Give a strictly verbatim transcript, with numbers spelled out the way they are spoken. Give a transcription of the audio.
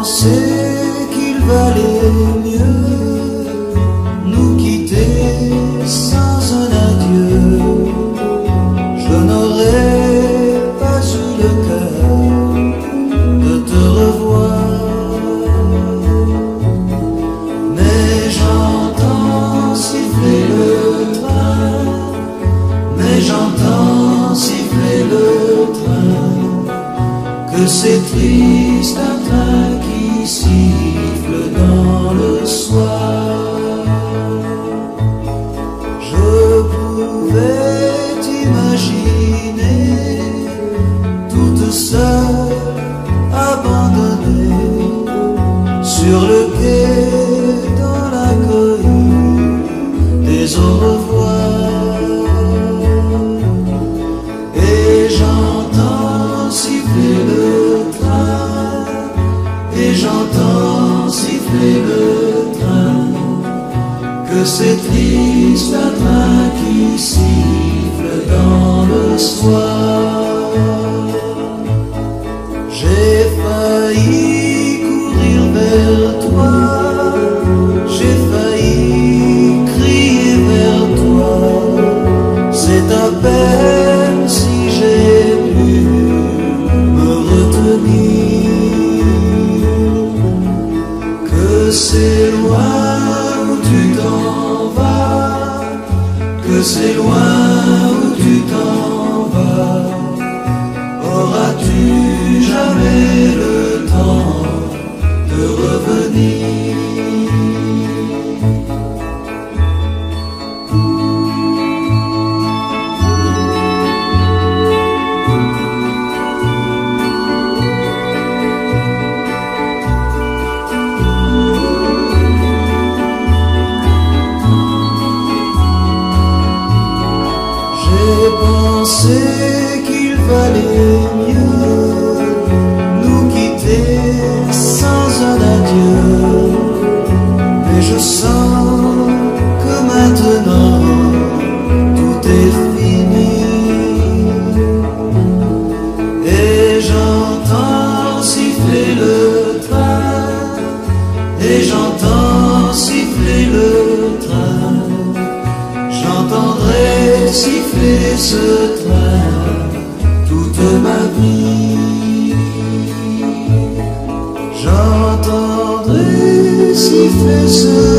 pensé qu'il valait mieux nous quitter sans un adieu. Je n'aurais pas eu le cœur de te revoir, mais j'entends siffler le train, mais j'entends siffler le train, que c'est triste un train qui siffle dans le soir. Je pouvais t'imaginer toute seule, abandonnée sur le quai dans la cohue des au revoir. Et j'entends siffler le train, et j'entends siffler le train, que c'est triste un train qui siffle dans le soir. J'ai failli courir vers toi, j'ai failli crier vers toi, c'est à peine si j'ai pu me retenir. Que c'est loin où tu t'en vas, que c'est loin où tu t'en vas, auras-tu jamais le temps de revenir? J'ai pensé qu'il valait mieux nous quitter sans un adieu, mais je sens que maintenant tout est fini. Et j'entends siffler le train, et j'entends siffler le train, j'entendrai siffler ce train toute ma vie. J'entendrai siffler ce